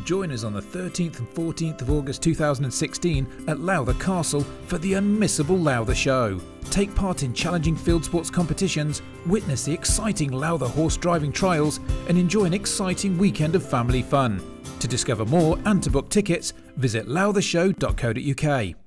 Join us on the 13th and 14th of August 2016 at Lowther Castle for the unmissable Lowther Show. Take part in challenging field sports competitions, witness the exciting Lowther horse driving trials and enjoy an exciting weekend of family fun. To discover more and to book tickets, visit lowthershow.co.uk.